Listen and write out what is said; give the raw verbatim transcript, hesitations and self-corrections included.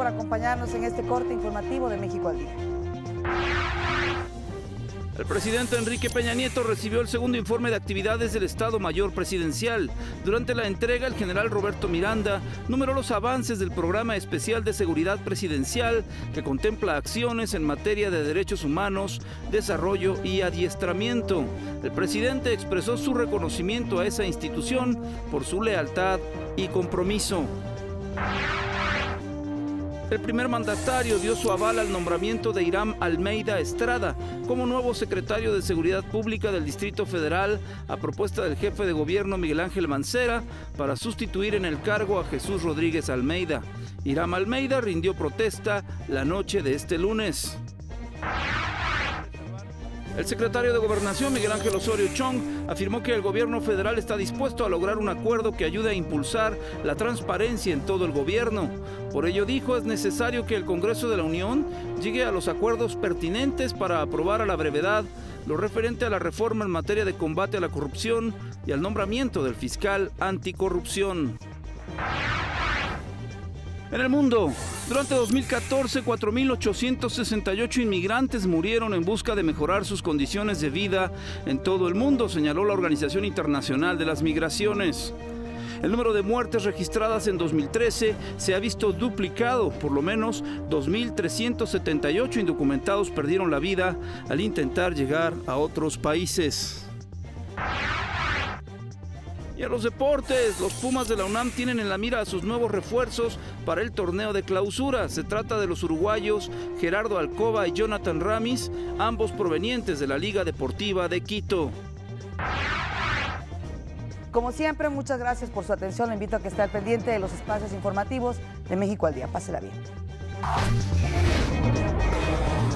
acompañarnos en este corte informativo de México al Día. El presidente Enrique Peña Nieto recibió el segundo informe de actividades del Estado Mayor Presidencial. Durante la entrega, el general Roberto Miranda numeró los avances del Programa Especial de Seguridad Presidencial, que contempla acciones en materia de derechos humanos, desarrollo y adiestramiento. El presidente expresó su reconocimiento a esa institución por su lealtad y compromiso. El primer mandatario dio su aval al nombramiento de Hiram Almeida Estrada como nuevo secretario de Seguridad Pública del Distrito Federal a propuesta del jefe de gobierno Miguel Ángel Mancera para sustituir en el cargo a Jesús Rodríguez Almeida. Hiram Almeida rindió protesta la noche de este lunes. El secretario de Gobernación, Miguel Ángel Osorio Chong, afirmó que el gobierno federal está dispuesto a lograr un acuerdo que ayude a impulsar la transparencia en todo el gobierno. Por ello, dijo, es necesario que el Congreso de la Unión llegue a los acuerdos pertinentes para aprobar a la brevedad lo referente a la reforma en materia de combate a la corrupción y al nombramiento del fiscal anticorrupción. En el mundo, durante dos mil catorce, cuatro mil ochocientos sesenta y ocho inmigrantes murieron en busca de mejorar sus condiciones de vida en todo el mundo, señaló la Organización Internacional de las Migraciones. El número de muertes registradas en dos mil trece se ha visto duplicado. Por lo menos dos mil trescientos setenta y ocho indocumentados perdieron la vida al intentar llegar a otros países. Y a los deportes, los Pumas de la UNAM tienen en la mira a sus nuevos refuerzos para el torneo de clausura. Se trata de los uruguayos Gerardo Alcoba y Jonathan Ramis, ambos provenientes de la Liga Deportiva de Quito. Como siempre, muchas gracias por su atención. Le invito a que esté al pendiente de los espacios informativos de México al Día. Pásela bien.